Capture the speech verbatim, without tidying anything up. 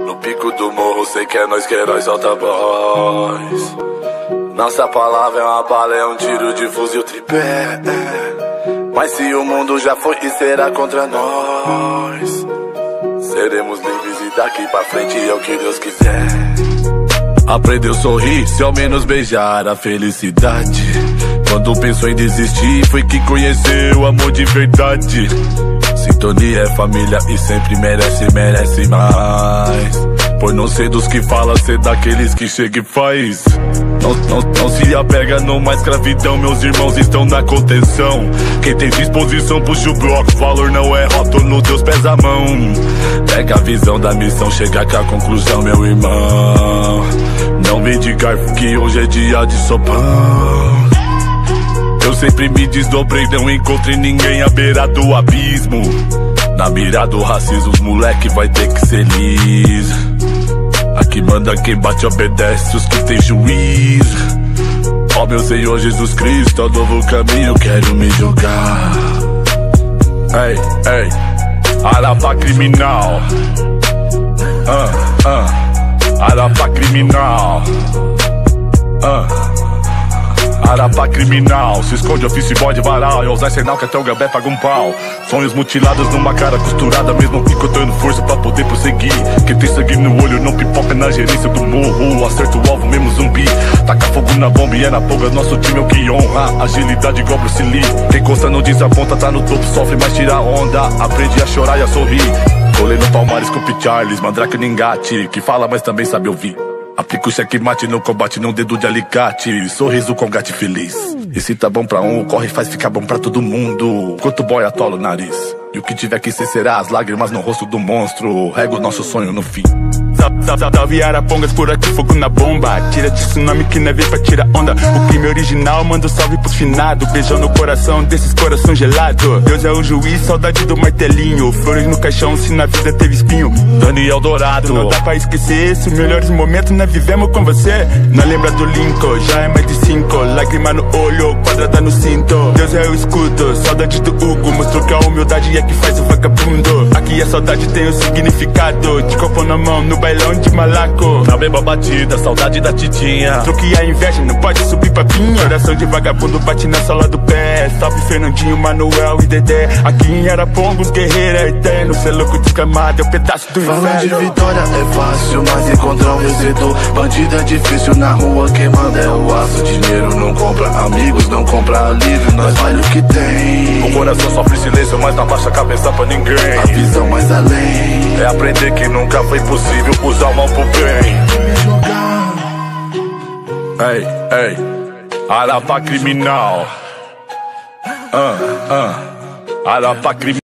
No pico do morro, sei que é nós que herói solta voz. Nossa palavra é uma bala, é um tiro de fuzil tripé. Mas se o mundo já foi e será contra nós, seremos livres e daqui pra frente é o que Deus quiser. Aprendeu a sorrir, se ao menos beijar a felicidade. Quando pensou em desistir, foi que conheceu o amor de verdade. Sintonia é família e sempre merece, merece mais. Por não ser dos que fala, ser daqueles que chega e faz. Não, não, não se apega numa escravidão, meus irmãos estão na contenção. Quem tem disposição puxa o bloco, valor não é rótulo, Deus pesa a mão. Pega a visão da missão, chega com a conclusão, meu irmão. Não vem de garfo que hoje é dia de sopão. Eu sempre me desdobrei, não encontrei ninguém à beira do abismo. Na mira do racismo, os moleque vai ter que ser liso. Aqui manda quem bate obedece, os que tem juízo. Ó meu Senhor Jesus Cristo, ao novo caminho quero me jogar. Ei, ei, Arapa criminal. Ah, ah, Arapa criminal. Ah, Arapa criminal, se esconde ofício e bode varal. E ao usar sinal que até o gambé paga um pau. Sonhos mutilados numa cara costurada, mesmo picotando força pra poder prosseguir. Quem tem sangue no olho não pipoca na gerência do morro. Acerta o alvo mesmo zumbi. Taca fogo na bomba e é na polga, nosso time é o que honra. Agilidade igual Bruce Lee. Quem costa não desaponta, tá no topo, sofre, mas tira onda. Aprende a chorar e a sorrir. Colei no Palmares com o Charles, Mandrake Ningate, que fala mas também sabe ouvir. Aplica o checkmate no combate, num dedo de alicate. Sorriso com gato feliz. E se tá bom pra um, corre e faz ficar bom pra todo mundo. Enquanto o boy atola o nariz. E o que tiver que ser será as lágrimas no rosto do monstro. Rega o nosso sonho no fim. Salve Arapongas, por aqui fogo na bomba. Tira de tsunami que não é pra tirar onda. O crime original, manda um salve pros finados. Beijão no coração desses coração gelado. Deus é o juiz, saudade do martelinho. Flores no caixão, se na vida teve espinho. Daniel Dourado. Não dá pra esquecer esses melhores momentos, nós vivemos com você. Não lembra do Lincoln, já é mais de cinco. Lágrima no olho, quadrada no cinto. Deus é o escudo, saudade do Hugo. Mostrou que a humildade é que faz o vagabundo. Aqui a saudade tem o significado de copo na mão, no bailão de malaco. Na mesma batida, saudade da titinha. Troque a inveja, não pode subir pra pinha. Coração de vagabundo bate na sola do pé. Salve Fernandinho, Manuel e Dedé. Aqui em Arapongas, guerreiro é eterno. Cê é louco descamado, é um pedaço do inferno. Falar de vitória é fácil, mas encontrar um vencedor. Bandido é difícil, na rua quem manda é o aço. Dinheiro não compra amigos, não compra alívio. Nós vale o que tem. O coração sofre silêncio, mas não abaixa a cabeça pra ninguém. A visão mais além é aprender que nunca foi possível usar o mal pro bem. Ei, ei, Arapa criminal. Ah, ah, Arapa criminal.